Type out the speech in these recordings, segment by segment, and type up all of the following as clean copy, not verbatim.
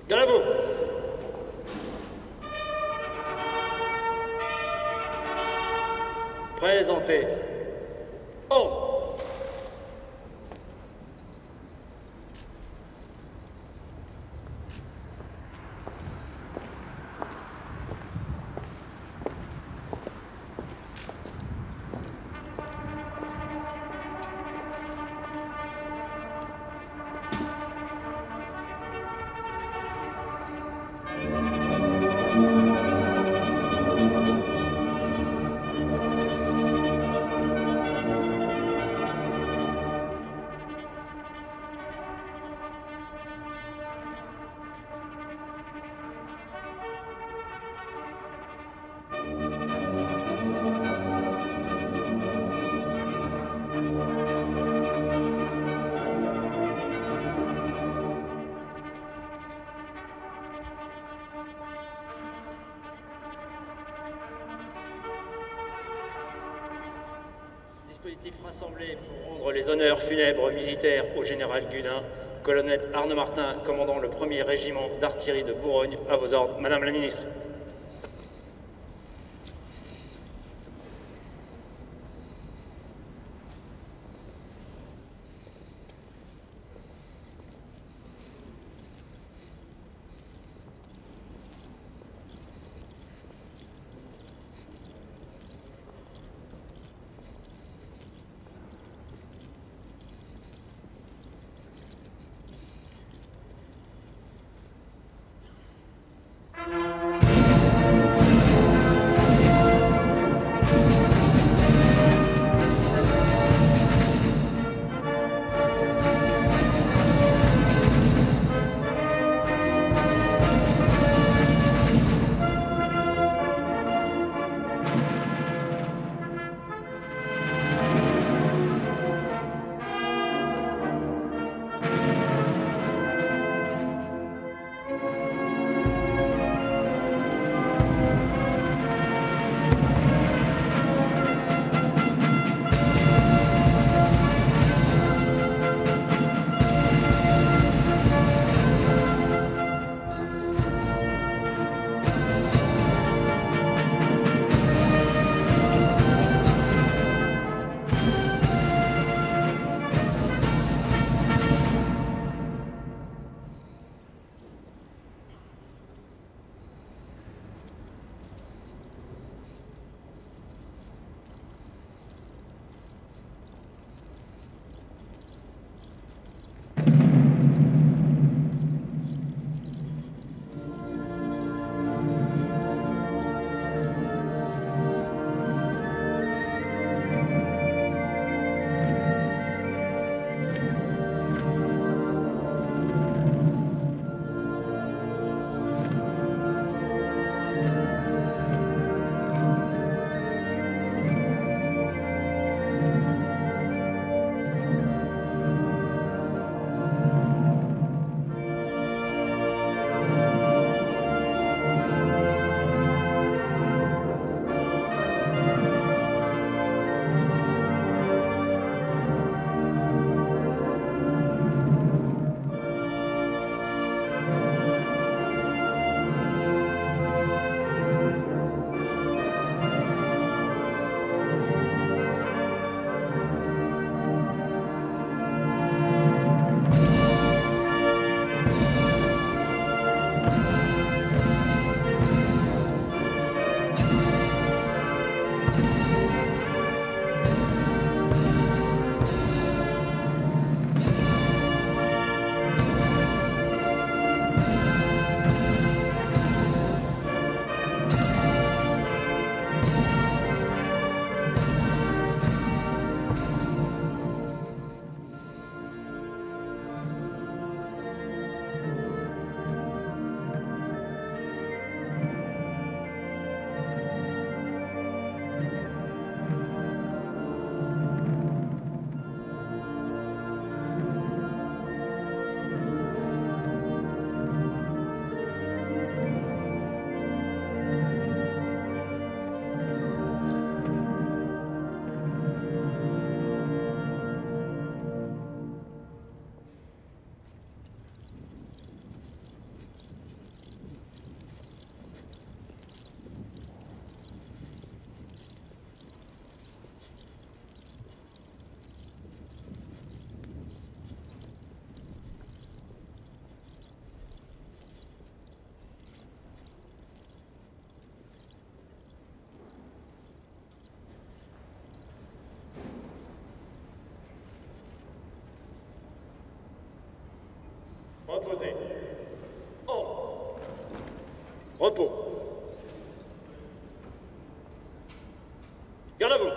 Debout. Présentez. Oh! Dispositif rassemblé pour rendre les honneurs funèbres militaires au général Gudin, colonel Arnaud Martin, commandant le 1er régiment d'artillerie de Bourgogne, à vos ordres, Madame la Ministre. Repos. Garde à vous.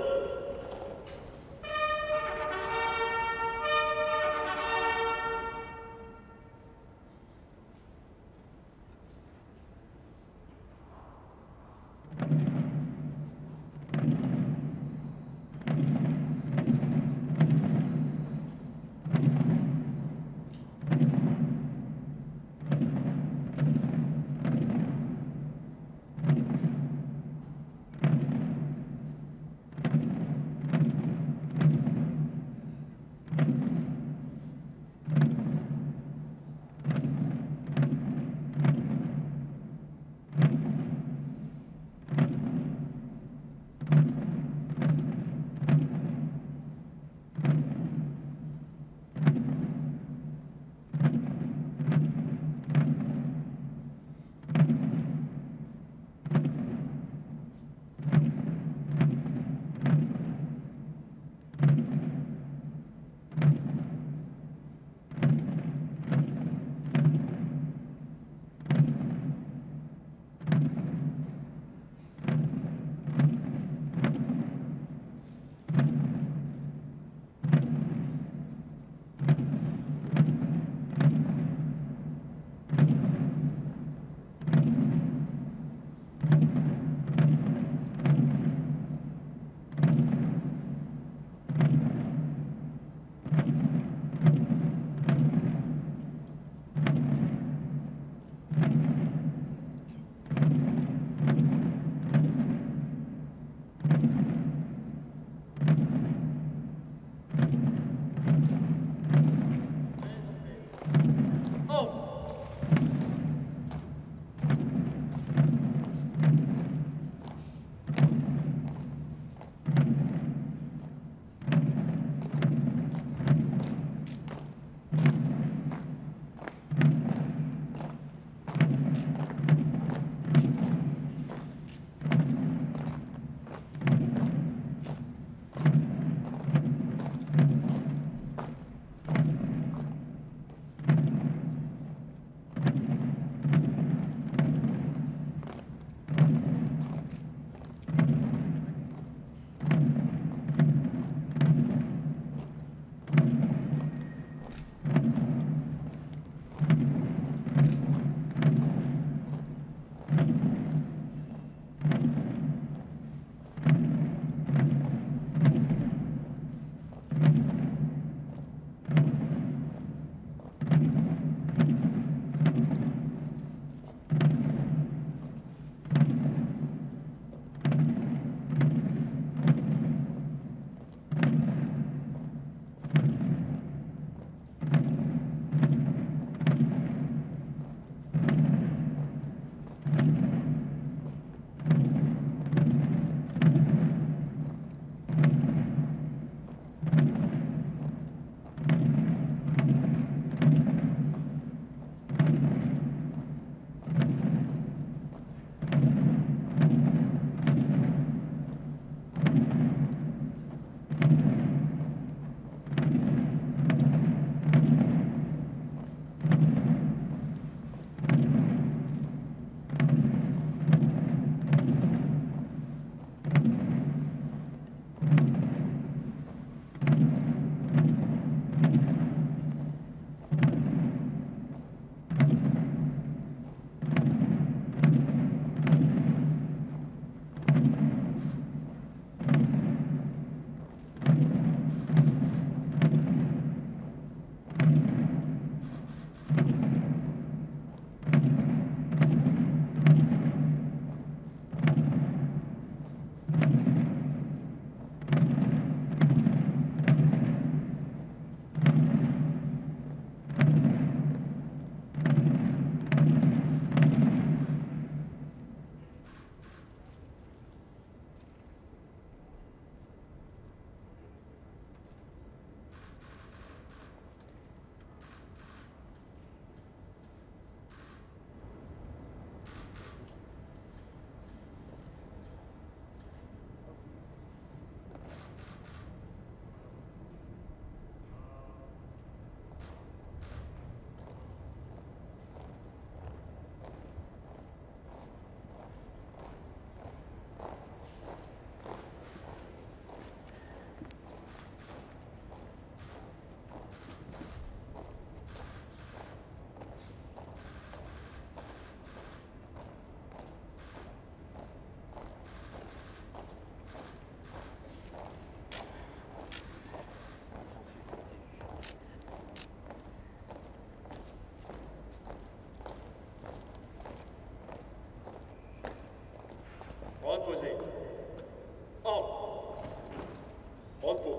poser. Ordre. Repos.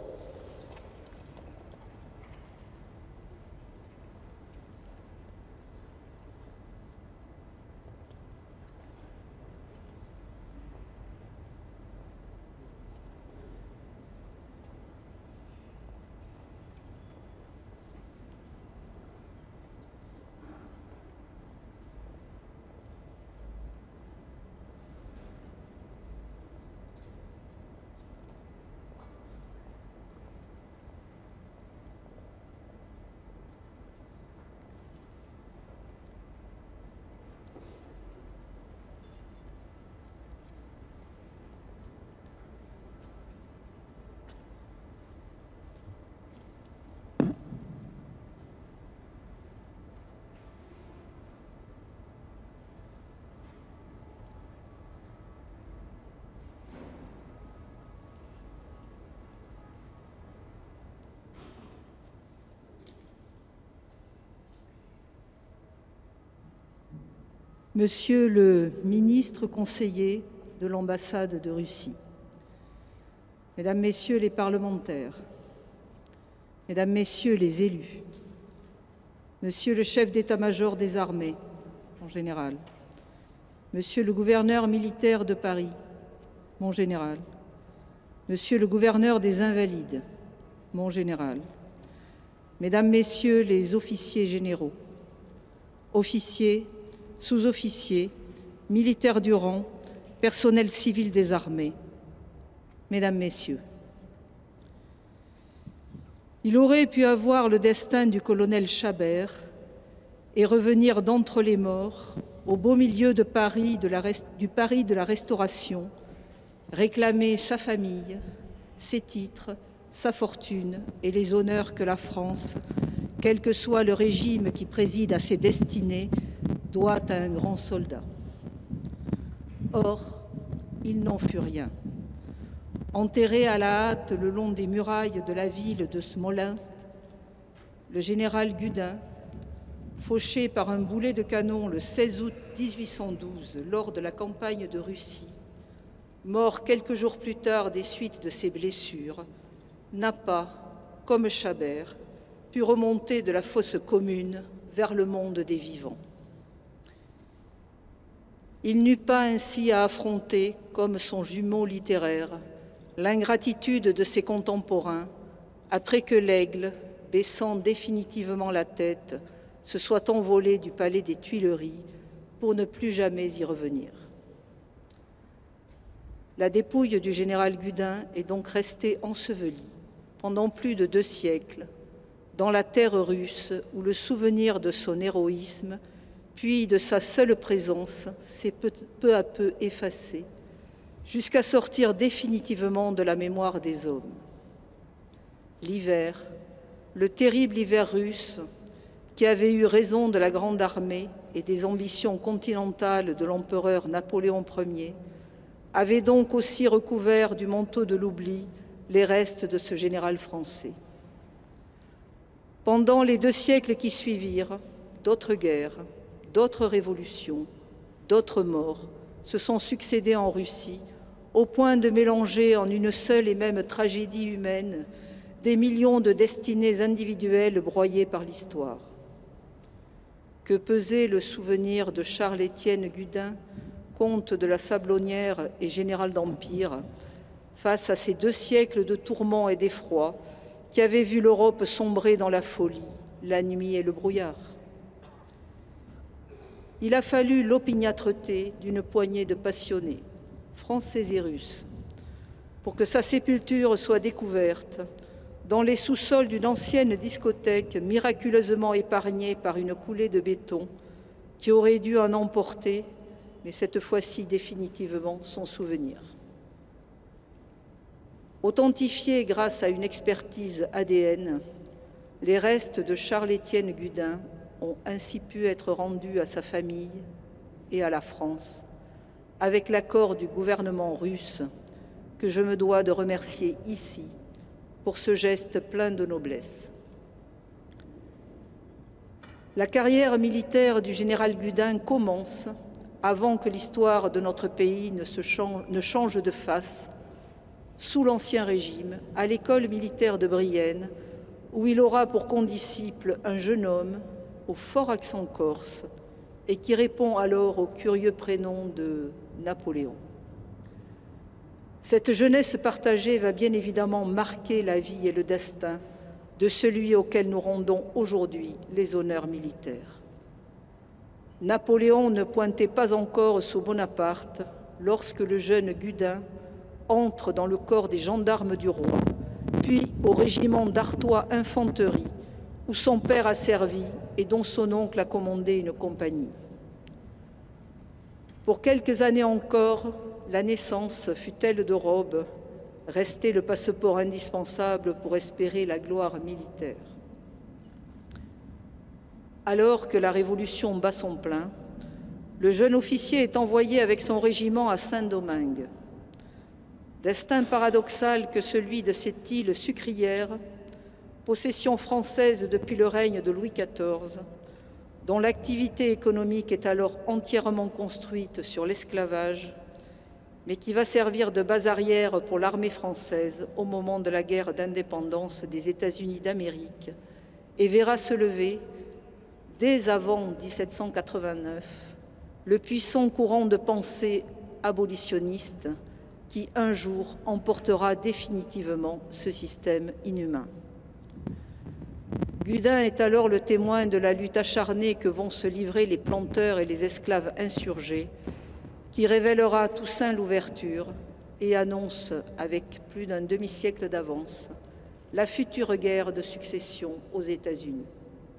Monsieur le ministre conseiller de l'ambassade de Russie, Mesdames, Messieurs les parlementaires, Mesdames, Messieurs les élus, Monsieur le chef d'état-major des armées en général, Monsieur le gouverneur militaire de Paris, mon général, Monsieur le gouverneur des Invalides, mon général, Mesdames, Messieurs les officiers généraux, officiers, sous-officiers, militaires du rang, personnel civil des armées, Mesdames, Messieurs. Il aurait pu avoir le destin du colonel Chabert et revenir d'entre les morts, au beau milieu de Paris, du Paris de la Restauration, réclamer sa famille, ses titres, sa fortune et les honneurs que la France, quel que soit le régime qui préside à ses destinées, doit à un grand soldat. Or, il n'en fut rien. Enterré à la hâte le long des murailles de la ville de Smolensk, le général Gudin, fauché par un boulet de canon le 16 août 1812 lors de la campagne de Russie, mort quelques jours plus tard des suites de ses blessures, n'a pas, comme Chabert, pu remonter de la fosse commune vers le monde des vivants. Il n'eut pas ainsi à affronter, comme son jumeau littéraire, l'ingratitude de ses contemporains, après que l'aigle, baissant définitivement la tête, se soit envolé du palais des Tuileries pour ne plus jamais y revenir. La dépouille du général Gudin est donc restée ensevelie pendant plus de 2 siècles dans la terre russe où le souvenir de son héroïsme puis de sa seule présence s'est peu à peu effacé, jusqu'à sortir définitivement de la mémoire des hommes. L'hiver, le terrible hiver russe, qui avait eu raison de la grande armée et des ambitions continentales de l'empereur Napoléon Ier, avait donc aussi recouvert du manteau de l'oubli les restes de ce général français. Pendant les 2 siècles qui suivirent, d'autres guerres, d'autres révolutions, d'autres morts se sont succédés en Russie, au point de mélanger en une seule et même tragédie humaine des millions de destinées individuelles broyées par l'histoire. Que pesait le souvenir de Charles-Étienne Gudin, comte de la Sablonnière et général d'Empire, face à ces 2 siècles de tourments et d'effroi qui avaient vu l'Europe sombrer dans la folie, la nuit et le brouillard. Il a fallu l'opiniâtreté d'une poignée de passionnés, français et russes, pour que sa sépulture soit découverte dans les sous-sols d'une ancienne discothèque miraculeusement épargnée par une coulée de béton qui aurait dû en emporter, mais cette fois-ci définitivement, son souvenir. Authentifiés grâce à une expertise ADN, les restes de Charles-Étienne Gudin ont ainsi pu être rendus à sa famille et à la France, avec l'accord du gouvernement russe, que je me dois de remercier ici pour ce geste plein de noblesse. La carrière militaire du général Gudin commence avant que l'histoire de notre pays ne change de face, sous l'Ancien Régime, à l'école militaire de Brienne, où il aura pour condisciple un jeune homme au fort accent corse et qui répond alors au curieux prénom de Napoléon. Cette jeunesse partagée va bien évidemment marquer la vie et le destin de celui auquel nous rendons aujourd'hui les honneurs militaires. Napoléon ne pointait pas encore sous Bonaparte lorsque le jeune Gudin entre dans le corps des gendarmes du roi, puis au régiment d'Artois Infanterie, où son père a servi et dont son oncle a commandé une compagnie. Pour quelques années encore, la naissance, fut-elle de robe, restait le passeport indispensable pour espérer la gloire militaire. Alors que la Révolution bat son plein, le jeune officier est envoyé avec son régiment à Saint-Domingue. Destin paradoxal que celui de cette île sucrière, possession française depuis le règne de Louis XIV, dont l'activité économique est alors entièrement construite sur l'esclavage, mais qui va servir de base arrière pour l'armée française au moment de la guerre d'indépendance des États-Unis d'Amérique et verra se lever, dès avant 1789, le puissant courant de pensée abolitionniste qui, un jour, emportera définitivement ce système inhumain. Gudin est alors le témoin de la lutte acharnée que vont se livrer les planteurs et les esclaves insurgés, qui révélera à Toussaint l'ouverture et annonce, avec plus d'un demi-siècle d'avance, la future guerre de succession aux États-Unis.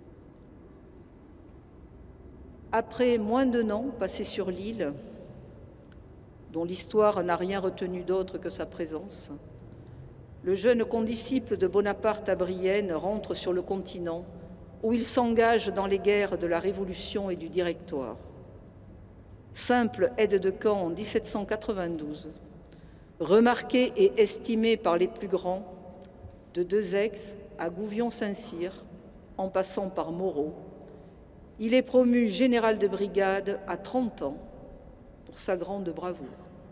Après moins d'1 an passé sur l'île, dont l'histoire n'a rien retenu d'autre que sa présence, le jeune condisciple de Bonaparte à Brienne rentre sur le continent où il s'engage dans les guerres de la Révolution et du Directoire. Simple aide de camp en 1792, remarqué et estimé par les plus grands, de Deux-Aix à Gouvion-Saint-Cyr, en passant par Moreau, il est promu général de brigade à 30 ans pour sa grande bravoure.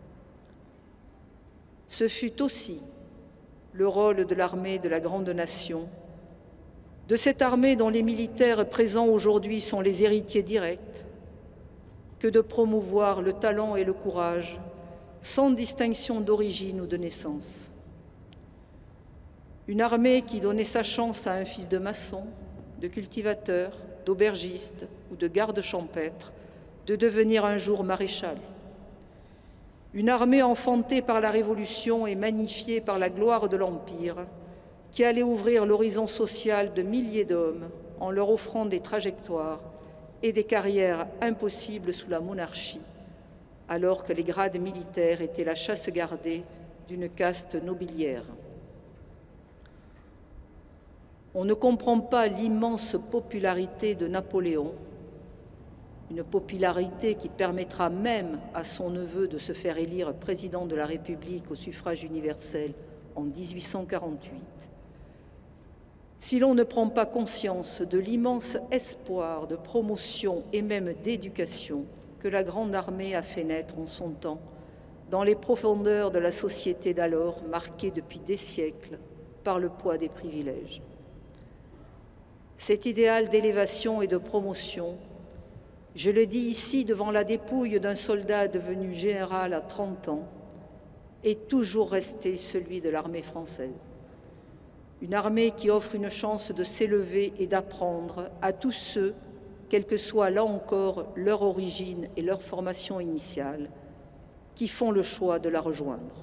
Ce fut aussi le rôle de l'armée de la grande nation, de cette armée dont les militaires présents aujourd'hui sont les héritiers directs, que de promouvoir le talent et le courage, sans distinction d'origine ou de naissance. Une armée qui donnait sa chance à un fils de maçon, de cultivateur, d'aubergiste ou de garde champêtre de devenir un jour maréchal. Une armée enfantée par la Révolution et magnifiée par la gloire de l'Empire, qui allait ouvrir l'horizon social de milliers d'hommes en leur offrant des trajectoires et des carrières impossibles sous la monarchie, alors que les grades militaires étaient la chasse gardée d'une caste nobiliaire. On ne comprend pas l'immense popularité de Napoléon, une popularité qui permettra même à son neveu de se faire élire président de la République au suffrage universel en 1848, si l'on ne prend pas conscience de l'immense espoir de promotion et même d'éducation que la grande armée a fait naître en son temps dans les profondeurs de la société d'alors, marquée depuis des siècles par le poids des privilèges. Cet idéal d'élévation et de promotion, je le dis ici devant la dépouille d'un soldat devenu général à 30 ans, est toujours resté celui de l'armée française. Une armée qui offre une chance de s'élever et d'apprendre à tous ceux, quelle que soit là encore leur origine et leur formation initiale, qui font le choix de la rejoindre.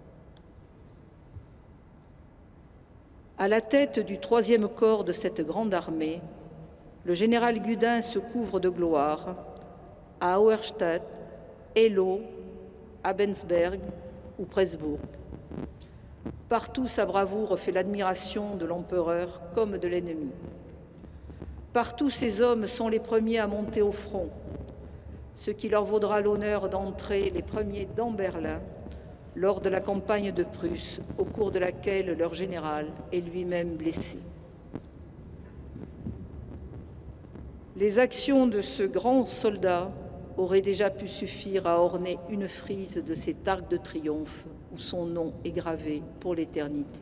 À la tête du 3e corps de cette grande armée, le général Gudin se couvre de gloire à Auerstadt, Eylau, Abensberg ou Pressburg. Partout, sa bravoure fait l'admiration de l'empereur comme de l'ennemi. Partout, ces hommes sont les premiers à monter au front, ce qui leur vaudra l'honneur d'entrer les premiers dans Berlin lors de la campagne de Prusse, au cours de laquelle leur général est lui-même blessé. Les actions de ce grand soldat aurait déjà pu suffire à orner une frise de cet arc de triomphe où son nom est gravé pour l'éternité.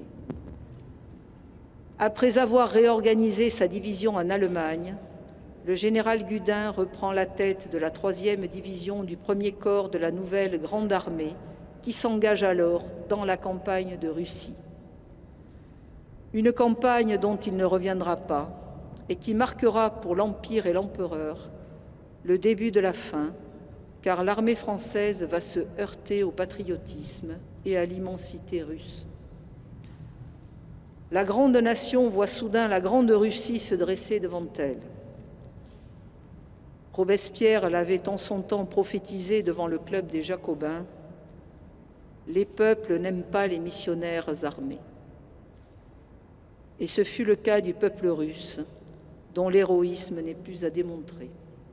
Après avoir réorganisé sa division en Allemagne, le général Gudin reprend la tête de la 3e division du 1er corps de la nouvelle Grande Armée qui s'engage alors dans la campagne de Russie. Une campagne dont il ne reviendra pas et qui marquera pour l'Empire et l'Empereur le début de la fin, car l'armée française va se heurter au patriotisme et à l'immensité russe. La grande nation voit soudain la grande Russie se dresser devant elle. Robespierre l'avait en son temps prophétisé devant le club des Jacobins. Les peuples n'aiment pas les missionnaires armés. Et ce fut le cas du peuple russe, dont l'héroïsme n'est plus à démontrer.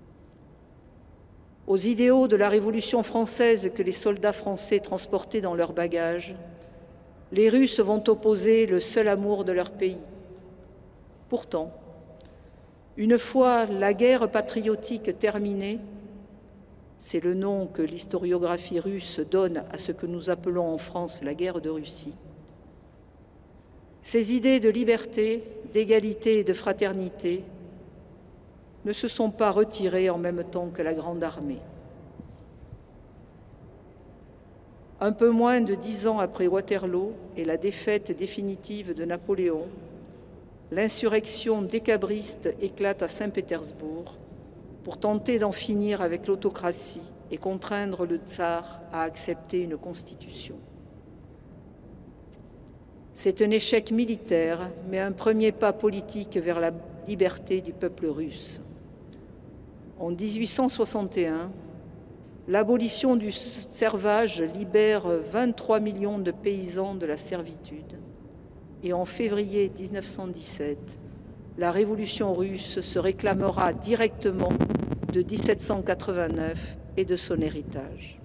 Aux idéaux de la Révolution française que les soldats français transportaient dans leurs bagages, les Russes vont opposer le seul amour de leur pays. Pourtant, une fois la guerre patriotique terminée, c'est le nom que l'historiographie russe donne à ce que nous appelons en France la guerre de Russie, ces idées de liberté, d'égalité et de fraternité ne se sont pas retirées en même temps que la Grande Armée. Un peu moins de 10 ans après Waterloo et la défaite définitive de Napoléon, l'insurrection décabriste éclate à Saint-Pétersbourg pour tenter d'en finir avec l'autocratie et contraindre le tsar à accepter une constitution. C'est un échec militaire, mais un premier pas politique vers la liberté du peuple russe. En 1861, l'abolition du servage libère 23 millions de paysans de la servitude. Et en février 1917, la révolution russe se réclamera directement de 1789 et de son héritage.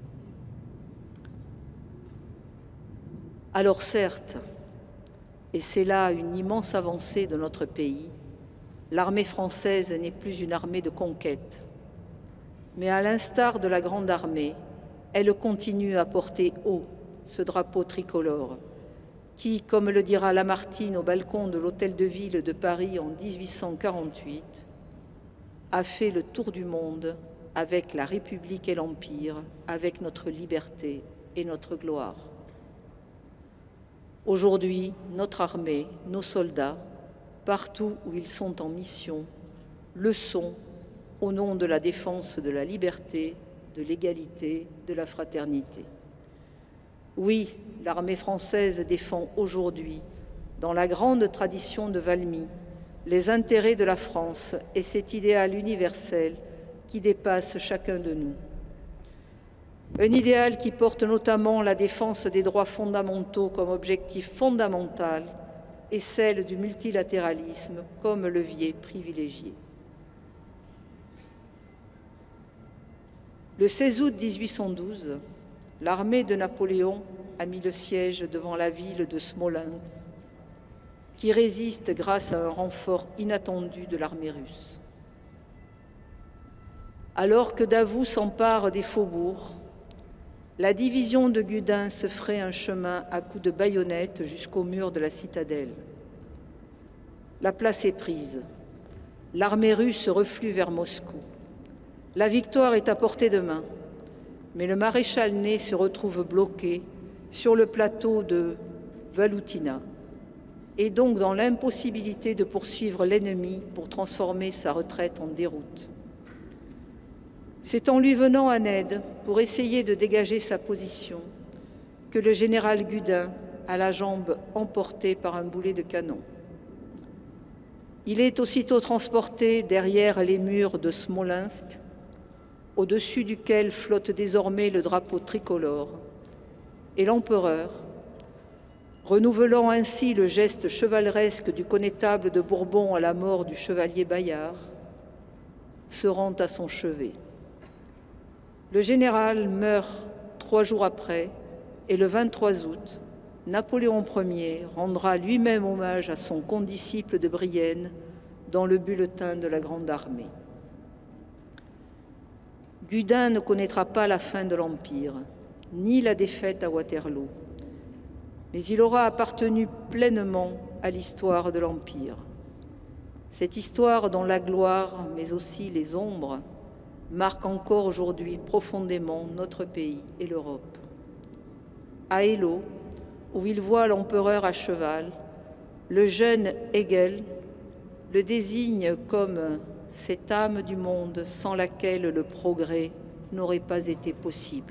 Alors certes, et c'est là une immense avancée de notre pays, l'armée française n'est plus une armée de conquête. Mais à l'instar de la Grande Armée, elle continue à porter haut ce drapeau tricolore qui, comme le dira Lamartine au balcon de l'Hôtel de Ville de Paris en 1848, a fait le tour du monde avec la République et l'Empire, avec notre liberté et notre gloire. Aujourd'hui, notre armée, nos soldats, partout où ils sont en mission, le sont au nom de la défense de la liberté, de l'égalité, de la fraternité. Oui, l'armée française défend aujourd'hui, dans la grande tradition de Valmy, les intérêts de la France et cet idéal universel qui dépasse chacun de nous. Un idéal qui porte notamment la défense des droits fondamentaux comme objectif fondamental et celle du multilatéralisme comme levier privilégié. Le 16 août 1812, l'armée de Napoléon a mis le siège devant la ville de Smolensk, qui résiste grâce à un renfort inattendu de l'armée russe. Alors que Davout s'empare des faubourgs, la division de Gudin se ferait un chemin à coups de baïonnette jusqu'au mur de la citadelle. La place est prise. L'armée russe reflue vers Moscou. La victoire est à portée de main, mais le maréchal Ney se retrouve bloqué sur le plateau de Valoutina et donc dans l'impossibilité de poursuivre l'ennemi pour transformer sa retraite en déroute. C'est en lui venant en aide pour essayer de dégager sa position que le général Gudin a la jambe emportée par un boulet de canon. Il est aussitôt transporté derrière les murs de Smolensk, au-dessus duquel flotte désormais le drapeau tricolore, et l'empereur, renouvelant ainsi le geste chevaleresque du connétable de Bourbon à la mort du chevalier Bayard, se rend à son chevet. Le général meurt 3 jours après, et le 23 août, Napoléon Ier rendra lui-même hommage à son condisciple de Brienne dans le bulletin de la Grande Armée. Gudin ne connaîtra pas la fin de l'Empire, ni la défaite à Waterloo, mais il aura appartenu pleinement à l'histoire de l'Empire. Cette histoire dont la gloire, mais aussi les ombres, marque encore aujourd'hui profondément notre pays et l'Europe. À Eylau, où il voit l'empereur à cheval, le jeune Hegel le désigne comme cette âme du monde sans laquelle le progrès n'aurait pas été possible.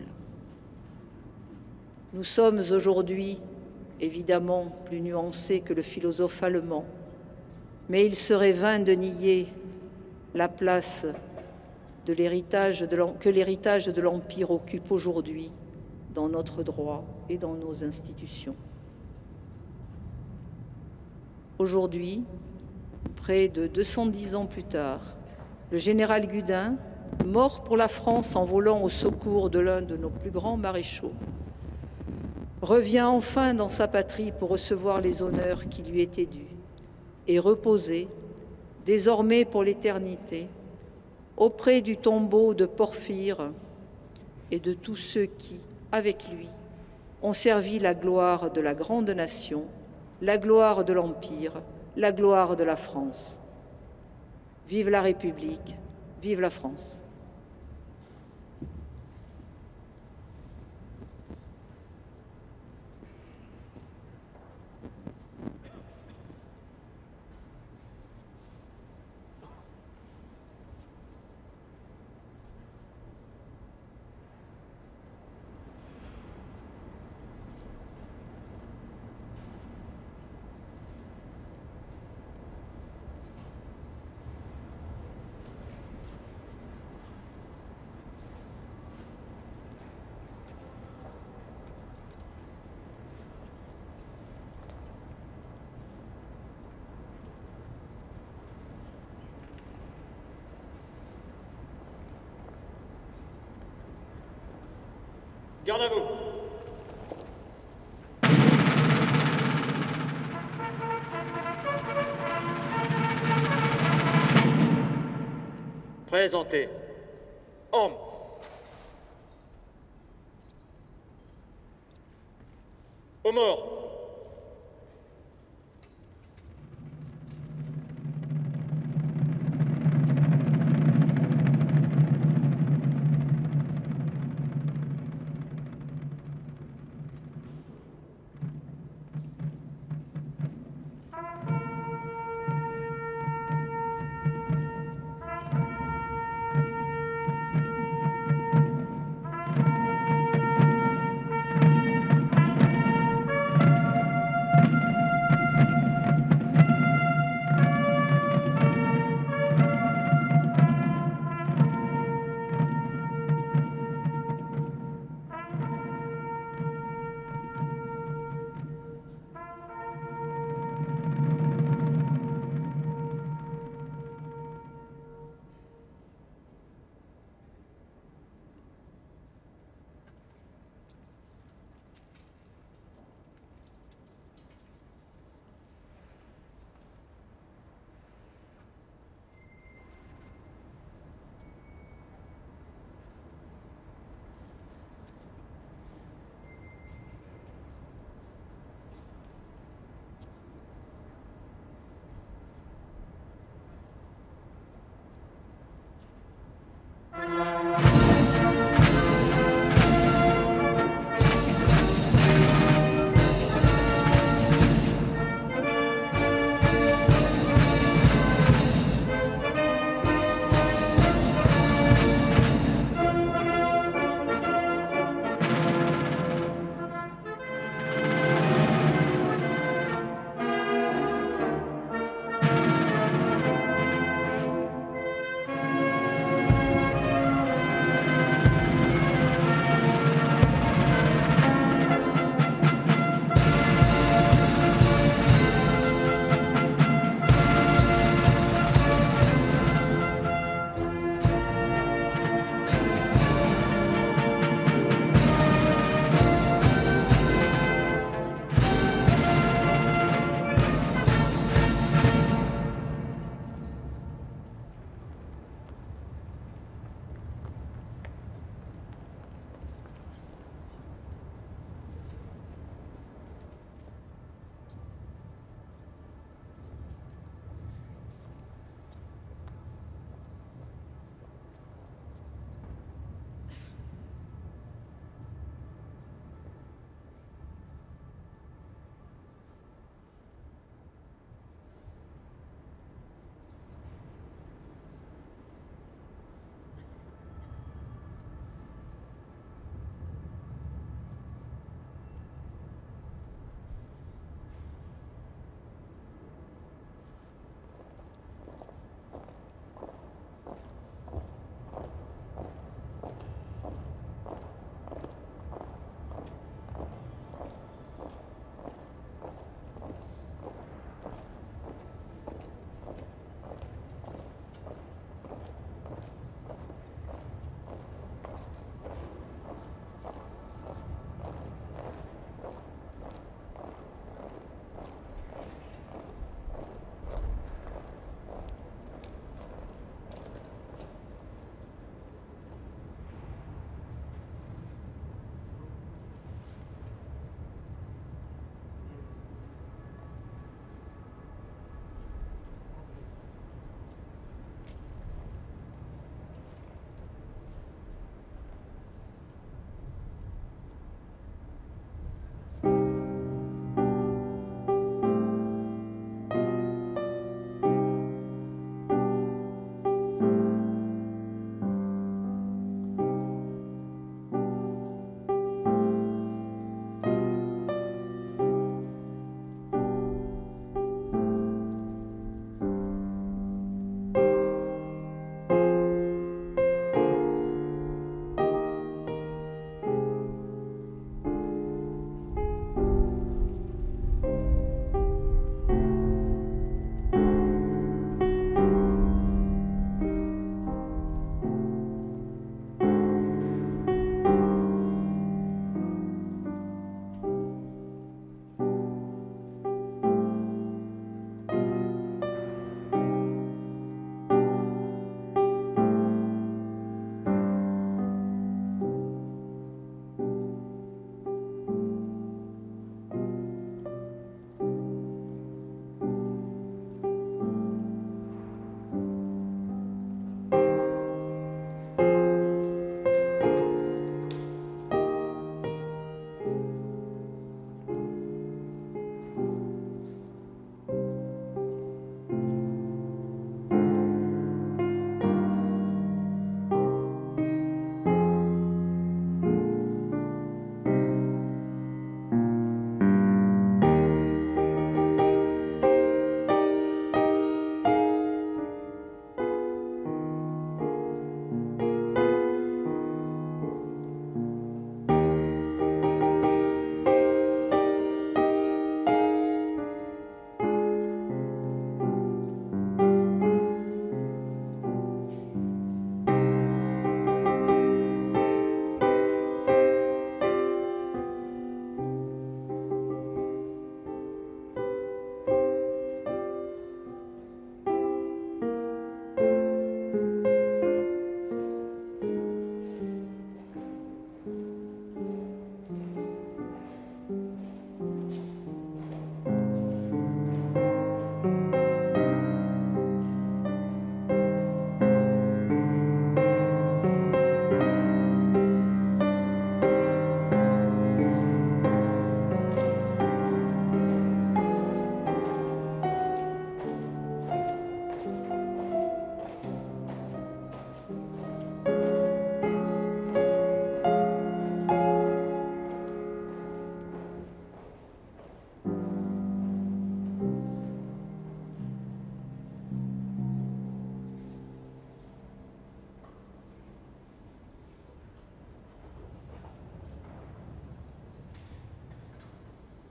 Nous sommes aujourd'hui évidemment plus nuancés que le philosophe allemand, mais il serait vain de nier la place que l'héritage de l'Empire occupe aujourd'hui dans notre droit et dans nos institutions. Aujourd'hui, près de 210 ans plus tard, le général Gudin, mort pour la France en volant au secours de l'un de nos plus grands maréchaux, revient enfin dans sa patrie pour recevoir les honneurs qui lui étaient dus et reposer, désormais pour l'éternité, auprès du tombeau de Porphyre et de tous ceux qui, avec lui, ont servi la gloire de la grande nation, la gloire de l'Empire, la gloire de la France. Vive la République, vive la France. Garde à vous. Présentez. Armes. Aux morts.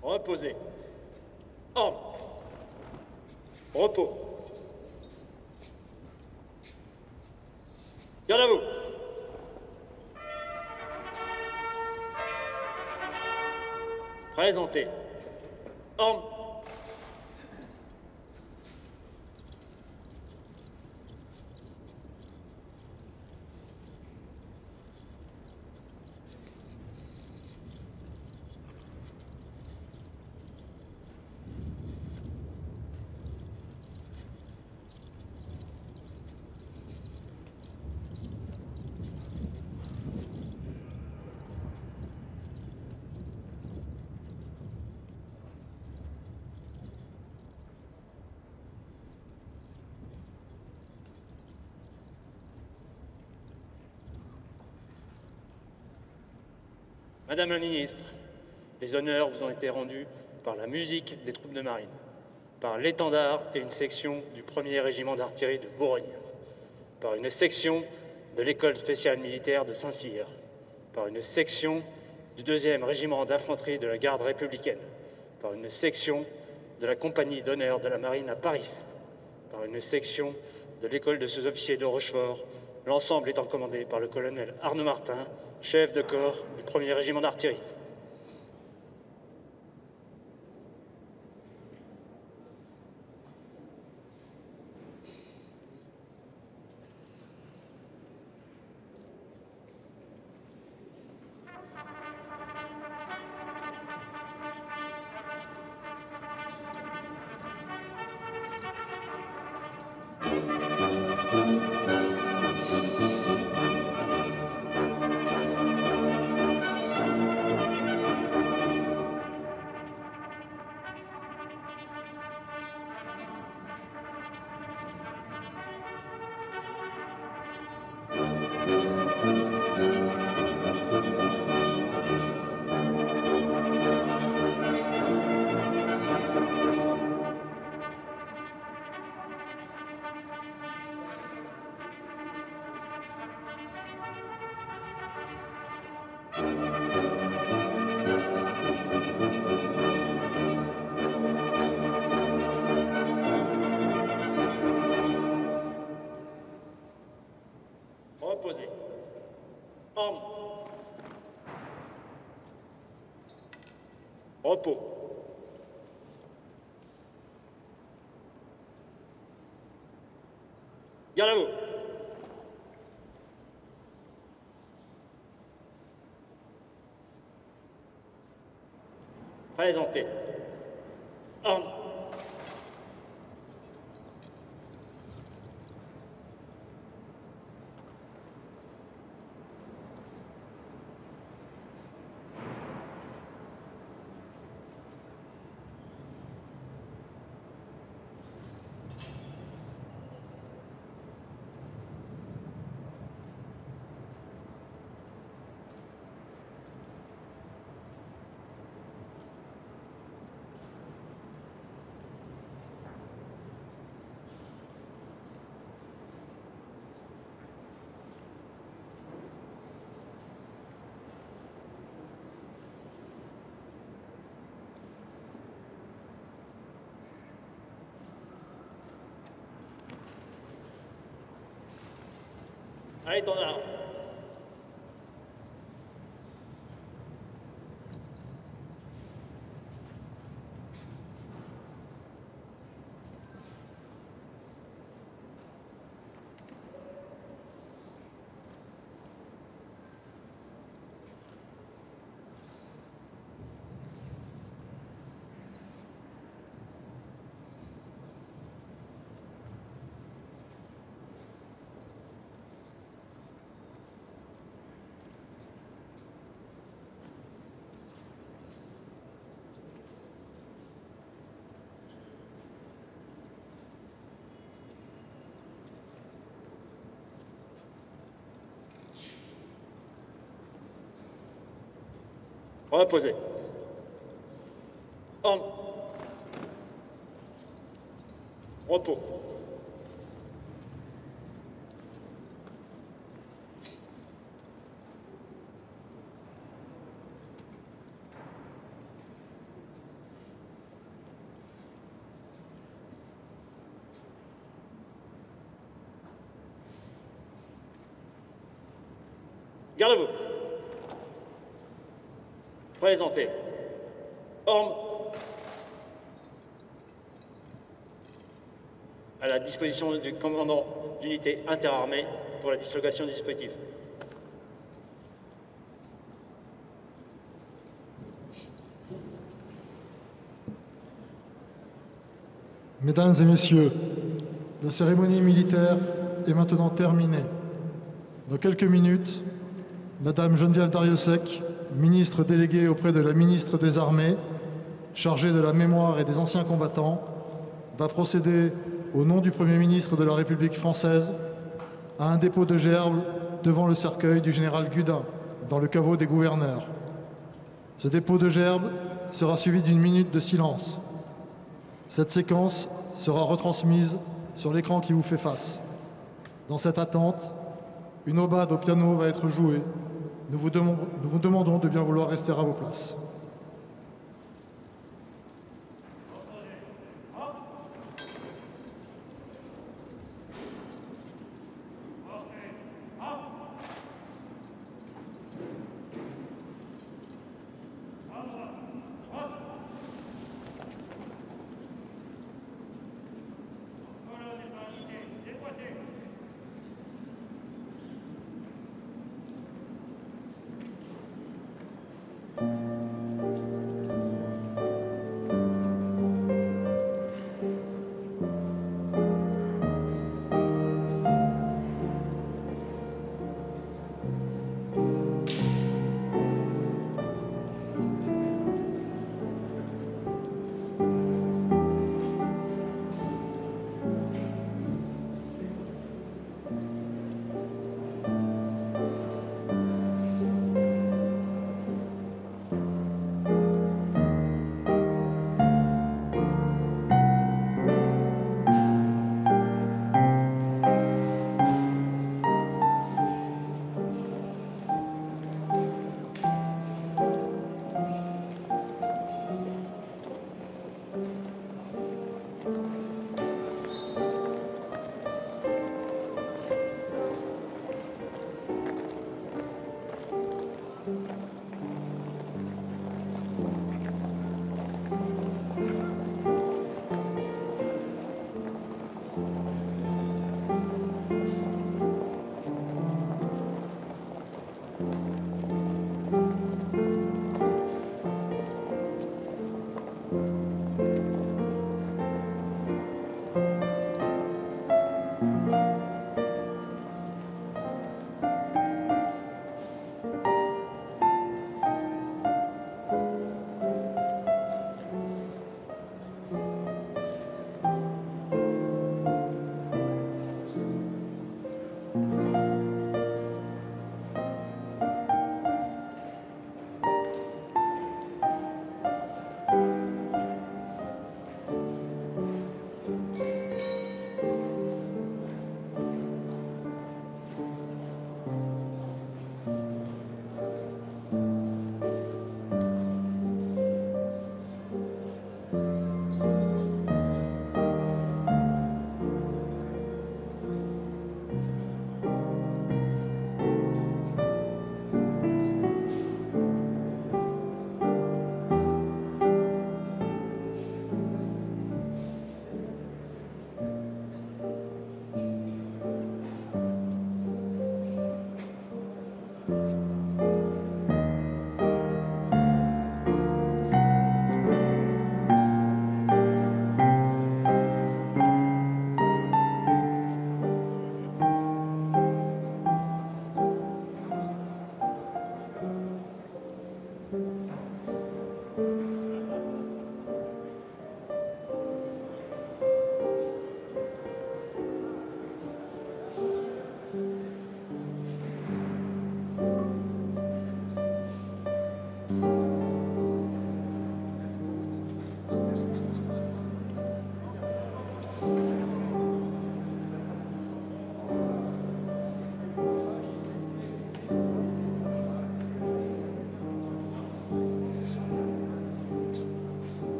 Reposez. Armes. Repos. Garde à vous. Présentez. Armes. Madame la ministre, les honneurs vous ont été rendus par la musique des troupes de marine, par l'étendard et une section du 1er régiment d'artillerie de Bourgogne, par une section de l'école spéciale militaire de Saint-Cyr, par une section du 2e régiment d'infanterie de la garde républicaine, par une section de la compagnie d'honneur de la marine à Paris, par une section de l'école de sous-officiers de Rochefort, l'ensemble étant commandé par le colonel Arnaud Martin, chef de corps du 1er régiment d'artillerie. Reposez. Armes. Repos. Garde à vous. Présentez. Armes. À l'étendard. Reposez. Armes. Repos. Garde à vous. Présentez. Orme. À la disposition du commandant d'unité interarmée pour la dislocation du dispositif. Mesdames et messieurs, la cérémonie militaire est maintenant terminée. Dans quelques minutes, Madame Geneviève Darrieussecq, ministre déléguée auprès de la ministre des Armées, chargée de la mémoire et des anciens combattants, va procéder, au nom du Premier ministre de la République française, à un dépôt de gerbes devant le cercueil du général Gudin, dans le caveau des gouverneurs. Ce dépôt de gerbes sera suivi d'une minute de silence. Cette séquence sera retransmise sur l'écran qui vous fait face. Dans cette attente, une aubade au piano va être jouée. Nous vous demandons de bien vouloir rester à vos places.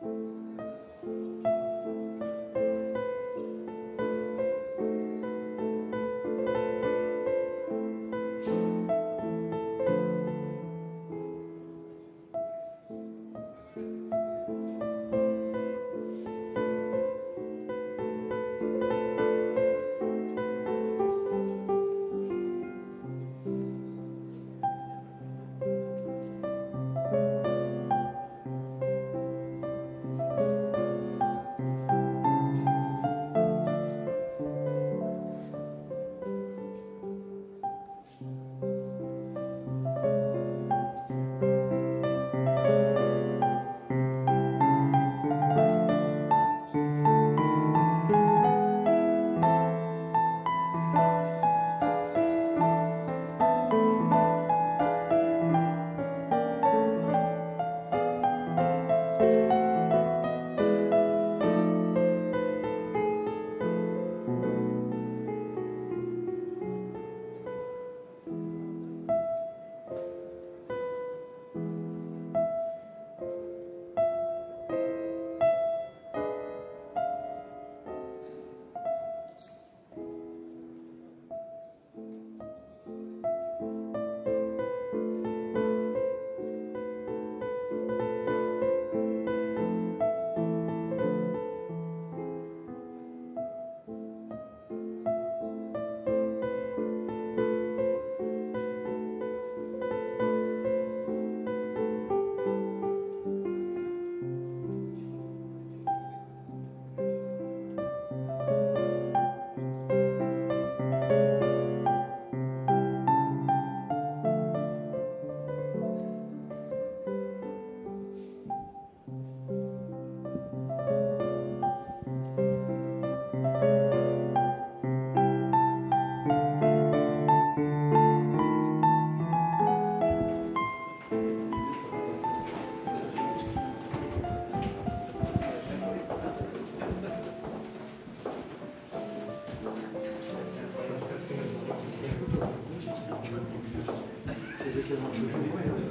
Avec